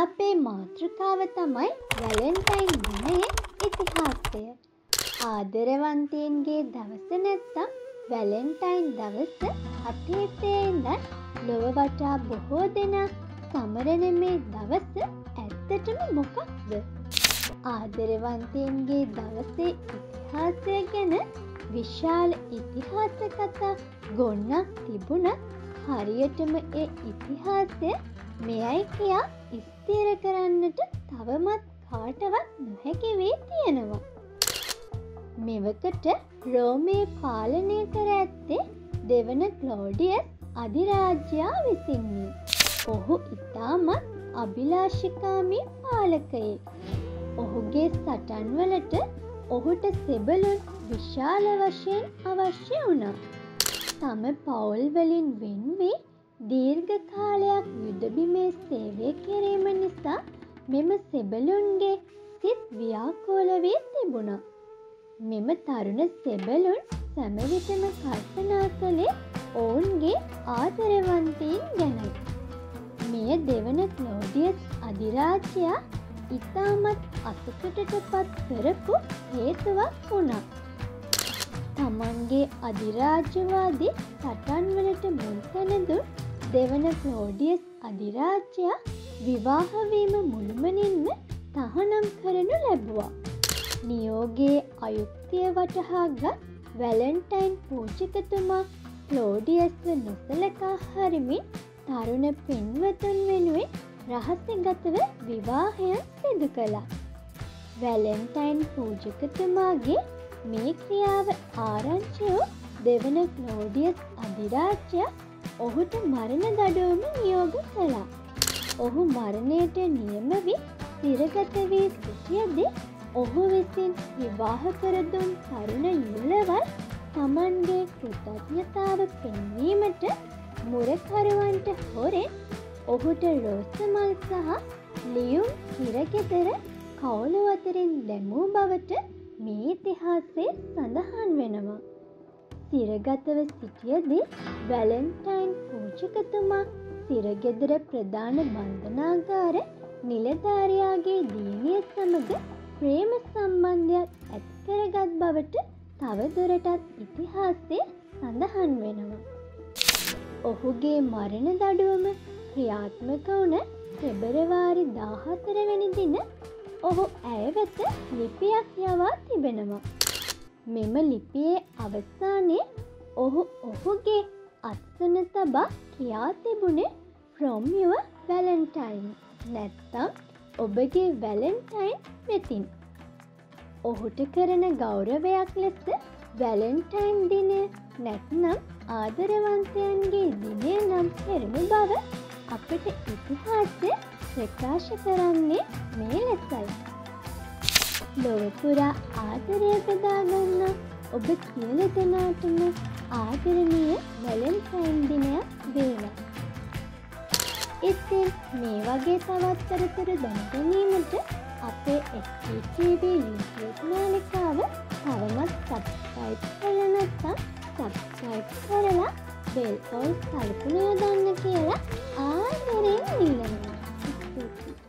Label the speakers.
Speaker 1: අපේ මාතෘකාව තමයි වැලන්ටයින් දිනයේ ඉතිහාසය. ආදරවන්තයන්ගේ දවස නැත්තම් වැලන්ටයින් දවස අතීතයේ ඉඳන් ලොව වටා බොහෝ දෙනා සමරන මේ දවස ඇත්තටම මොකක්ද? ආදරවන්තයන්ගේ දවසේ ඉතිහාසය ගැන විශාල ඉතිහාස කතා ගොන්නක් තිබුණත් හරියටම ඒ ඉතිහාසය මෙයයි කියා ස්ථිර කරන්නට තවමත් කාටවත් නොහැකි වී තියෙනවා. මෙවකට රෝමේ පාලනය කර ඇත්තේ දෙවන ක්ලෝඩියස් අධිරාජ්‍යයා විසින්ය. ඔහු ඉතාමත් අභිලාෂිකාමී පාලකයෙක්. ඔහුගේ සටන්වලට ඔහුට සෙබළුන් විශාල වශයෙන් අවශ්‍ය වුණා. තම පවුල් වලින් වෙන් වී දීර්ඝ කාලයක් යුද බිමේ සේවය කිරීම නිසා මෙම සෙබළුන්ගේ සිත් ව්‍යාකූල වී තිබුණා. මෙම තරුණ සෙබළුන් සෑම විටම කල්පනා කළේ ඔවුන්ගේ ආදරවන්තයින් ගැනයි. මෙය දෙවන ක්ලෝඩියස් අධිරාජ්‍යයා ඉතාමත් අසතුටට පත් කරපු හේතුවක් වුණා. තමන්ගේ අධිරාජ්‍යවාදී සටන්වලට මුල් තැන දුන් දෙවන ක්ලෝඩියස් අධිරාජ්‍යයා විවාහ වීම මුළුමනින්ම තහනම් කරනු ලැබුවා. නියෝගයේ අයුක්තිය වටහාගත් වැලන්ටයින් පූජකතුමා ක්ලෝඩියස්ව නොසලකා හරිමින් තරුණ පෙම්වතුන් වෙනුවෙන් රහස්‍යගතව විවාහයන් සිදු කළා. වැලන්ටයින් පූජකතුමාගේ මේ ක්‍රියාව ආරංචි වූ දෙවන ක්ලෝඩියස් අධිරාජ්‍යයා ඔහුට මරණ දඬුවම නියෝග කළා. ඔහු මරණයට නියම වී සිරගත වී සිටියදී ඔහු විසින් විවාහ කර දුන් තරුණ යුවළවල් තමන්ගේ කෘතඥතාව පෙන්වීමට මුරකරුවන්ට හොරෙන් ඔහුට රෝස මල් සහ ලියුම් හිරගෙදර කවුළු අතරින් දැමූ බවට මේ ඉතිහාසයේ සඳහන් වෙනවා. සිරගතව සිටියදී වැලන්ටයින් පූජකතුමා සිරගෙදර ප්‍රධාන බන්ධනාගාර නිලධාරියාගේ දියණිය සමග ප්‍රේම සම්බන්ධයක් ඇති කරගත් බවට තවදුරටත් ඉතිහාසයේ සඳහන් වෙනවා. ඔහුගේ මරණ දඬුවම ක්‍රියාත්මක වුණ පෙබරවාරි 14 වෙනි දින ඔහු ඇය වෙත ලිපියක් යවා තිබෙනවා. මෙම ලිපියේ අවසානයේ ඔහු ඔහුගේ අත්සන තබා කියා තිබුණේ from your Valentine නැත්තම් ඔබගේ වැලන්ටයින් වෙතින්. ඔහුට කරන ගෞරවයක් ලෙස වැලන්ටයින් දිනය නැත්නම් ආදරවන්තයන්ගේ දිනය නම් කෙරෙන බව අපට ඉතිහාසය ප්‍රකාශ කරන්නේ මේ ලෙසයි. ලොව පුරා ආදරය බෙදාගන්න ඔබ සියලු දෙනාටම ආදරණීය වැලන්ටයින් දිනයක් වේවා. ඉතින් මේ වගේ තවත් තොරතුරු දැනගැනීමට අපේ STTV YouTube නාලිකාව තවමත් සබ්ස්ක්‍රයිබ් කරලා නැත්නම් සබ්ස්ක්‍රයිබ් කරලා බෙල් ඔල් සලකුණ යොදන්න කියලා ආදරයෙන් ඉල්ලනවා.